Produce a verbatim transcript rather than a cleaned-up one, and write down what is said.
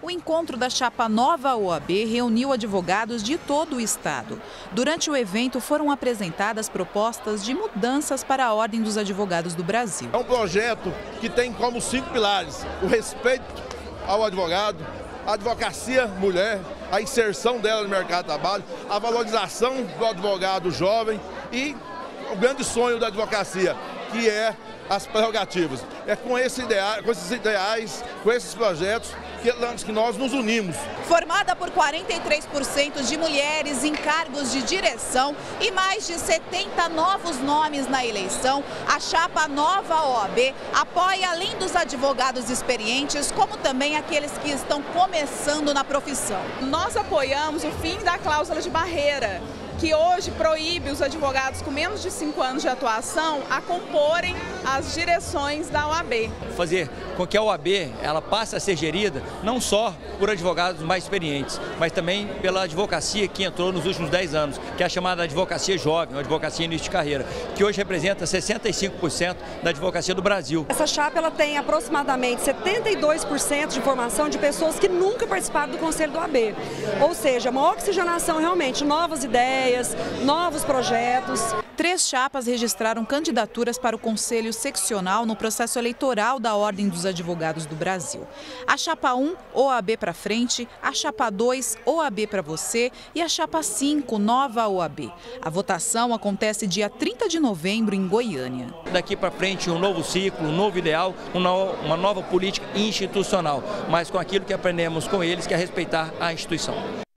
O encontro da chapa Nova O A B reuniu advogados de todo o estado. Durante o evento foram apresentadas propostas de mudanças para a Ordem dos Advogados do Brasil. É um projeto que tem como cinco pilares: o respeito ao advogado, a advocacia mulher, a inserção dela no mercado de trabalho, a valorização do advogado jovem e o grande sonho da advocacia, que é as prerrogativas. É com, esse ideal, com esses ideais, com esses projetos que, que nós nos unimos. Formada por quarenta e três por cento de mulheres em cargos de direção e mais de setenta novos nomes na eleição, a chapa Nova O A B apoia, além dos advogados experientes, como também aqueles que estão começando na profissão. Nós apoiamos o fim da cláusula de barreira, que hoje proíbe os advogados com menos de cinco anos de atuação a comporem as direções da O A B. Fazer com que a O A B ela passe a ser gerida não só por advogados mais experientes, mas também pela advocacia que entrou nos últimos dez anos, que é a chamada advocacia jovem, a advocacia início de carreira, que hoje representa sessenta e cinco por cento da advocacia do Brasil. Essa chapa ela tem aproximadamente setenta e dois por cento de formação de pessoas que nunca participaram do Conselho do O A B. Ou seja, uma oxigenação realmente, novas ideias, novos projetos. Três chapas registraram candidaturas para o Conselho Seccional no processo eleitoral da Ordem dos Advogados do Brasil. A chapa um, O A B para frente, a chapa dois, O A B para você e a chapa cinco, Nova O A B. A votação acontece dia trinta de novembro em Goiânia. Daqui para frente um novo ciclo, um novo ideal, uma nova política institucional, mas com aquilo que aprendemos com eles, que é respeitar a instituição.